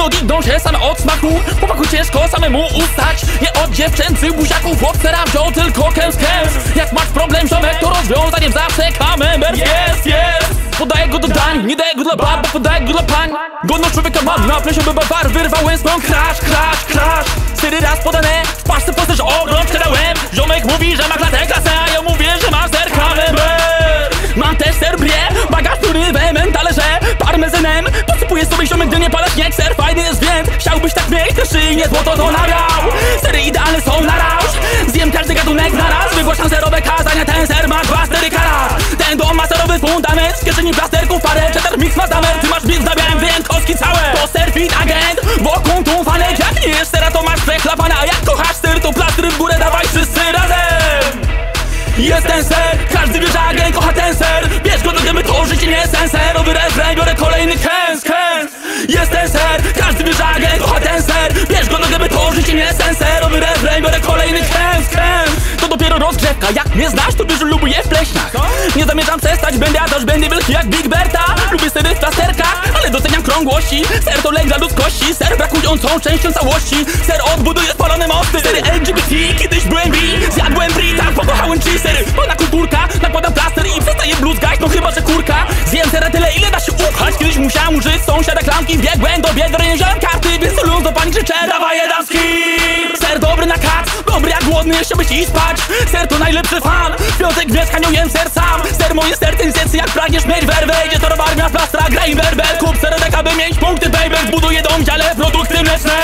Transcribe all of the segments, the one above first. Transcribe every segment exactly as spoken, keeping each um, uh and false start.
No digną się same od smaku. Chłopaku ciężko samemu ustać. Nie od dziewczęcych buziaków chłopcera wziął tylko kęs kęs. Jak masz problem ziomek, to rozwiązaniem zawsze camembert jest, jest. Podaję go do dań, nie daję go dla bab, bo podaję go dla pań. Godność człowieka mam na plesie, by babar wyrwał łęską. Crash, crash, crash. Cztery raz podane, w paszce postaż obrączkę dałem. Ziomek mówi, że ma klatę klasę, a ja mówię, że ma ser camembert. Mam też ser brie, bagaż który we talerze parmezanem. Posypuję sobie ziomek, gdy nie pada śnieg. Ser fajny jest więc, chciałbyś tak mieć, te szyjnie złoto to nabiał. Sery idealne są na rausz, zjem każdy gatunek na raz. Wygłaszam serowe kazania, ten ser ma dwa, cztery karat. Ten dom ma serowy fundament, w kieszeni plasterków parę. Cheddar mix ma zamer, ty masz bit zabiałem wyjątkowski całe. To ser fit agent, wokół tu fanek. Jak nie jesz sera, to masz przechlapana. A jak kochasz ser, to plastry w górę dawaj wszyscy razem. Jest ten ser, każdy wie, że agent kocha ten ser. Bierz go do gęby, to życie nie jest senserowy refren, biorę kolejny kęs, kęs. Jest ten ser, każdy wie, że agent kocha ten ser. Bierz go do gęby, to życie nie jest senserowy refren, biorę kolejny kęs, kęs. To dopiero rozgrzewka, jak mnie znasz, to wiesz, że lubię w pleśniach. Nie zamierzam przestać, będę ja też będę wielki jak Big Berta. Lubię sery w plasterkach, ale doceniam krągłości. Ser to lek dla ludzkości, ser brakującą częścią całości. Ser odbuduje spalone mosty. Sery L G B T, kiedyś byłem bi, zjadłem brita, pokochałem cheesery. Pełna kulturka, nakładam plaster i przestaję bluzgać, no chyba, że kurka. Zjem sera tyle, ile da się upchać. Kiedyś musiałem użyć sąsiada klamki, biegłem do biedry, nie wziąłem karty, więc luz do pani krzyczę, dawaj jedamski. Ser dobry na kac, dobry jak głodny, chciałbyś iść spać. Ser to najlepszy fan, w piątek w mieszkaniu jem ser sam. Ser moje serce niestety, jak pragniesz mieć werwę. Idzie to armia plastra, graj werber. Kup serodek, aby mieć punkty, baby. Zbuduję dom w dziale, produkty mleczne.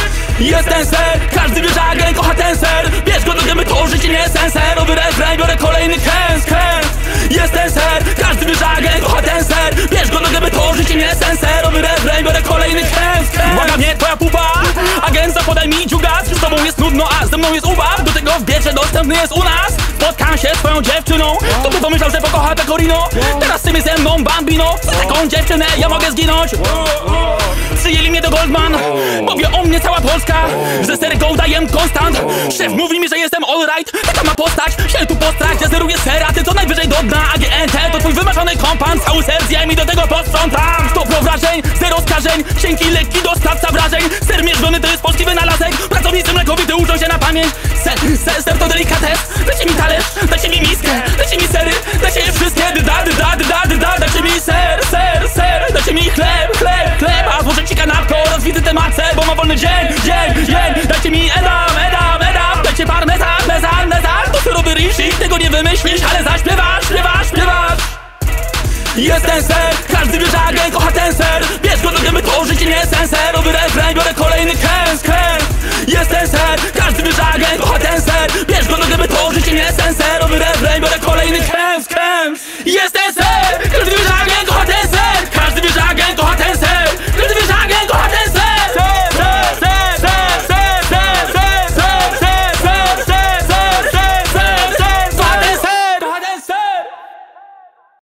Jest ten ser, każdy wie, że agent kocha ten ser. Bierz go do gęby, to życie nie jest senserowy refren, biorę kolejny kęs, kęs. Jest ten ser, każdy wie, że agent kocha ten ser. Bierz go do gęby, to życie nie jest senserowy refren, biorę kolejny kęs, kęs. Błaga mnie twoja pupa, agent podaj mi dziugas. Z tobą jest nudno, a ze mną jest ubaw. Do tego w bierze dostępny jest u nas. Spotkam się z twoją dziewczyną, to by pomyślał, że pokocha Pecorino. Teraz ty mi ze mną bambino, za taką dziewczynę ja mogę zginąć. Przyjęli mnie do Goldman, bo wie o mnie cała Polska, że sery go daję konstant. Szef mówi mi, że jestem alright, taka ma postać, się tu postrach, ja zeruję sera, ty co najwyżej do dna. A G N T to twój wymarzony kompan, cały ser zjem i do tego posprzątam. Sto pro wrażeń, zero skażeń, cienki, lekki dostawca wrażeń. Ser mierzony to jest polski wynalazek, pracownicy mlekowity uczą się na pamięć. Ser, ser, ser to delikates, dajcie mi talerz, dajcie mi miskę, dajcie mi sery, dajcie je wszystkie. Dyda, dyda, dyda, dyda, dajcie mi ser, ser, ser, dajcie mi chleb, chleb, chleb. A złożę ci kanapkę oraz wizytę matce, bo ma wolny dzień, dzień, dzień. Dajcie mi edam, edam, edam, dajcie parmezan, mezan, mezan. To serowy rishi, tego nie wymyślisz, ale zaśpiewasz, śpiewasz, śpiewasz. Jest ten ser, każdy wie, że agent kocha ten ser.